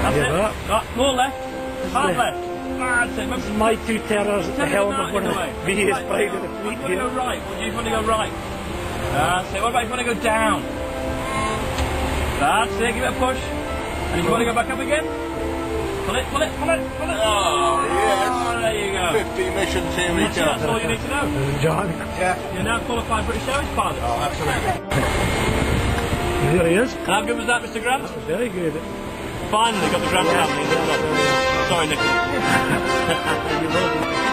That's it. More left. Half left. That's it. My two terrors, the helm of one of the biggest pride of the fleet here. You want to go right? Would you want to go right? That's it. What about if you want to go down? That's it. Give it a push. And if you want to go back up again? Pull it, pull it, pull it, pull it. Oh, yes. Oh, there you go. 50 missions, here we go. That's all you need to know. John. Yeah. You're now qualified British Airways pilot. Oh, absolutely. Here he is. How good was that, Mr. Grant? Very good. Finally got the Grant family. Sorry, Nicholas. You love him.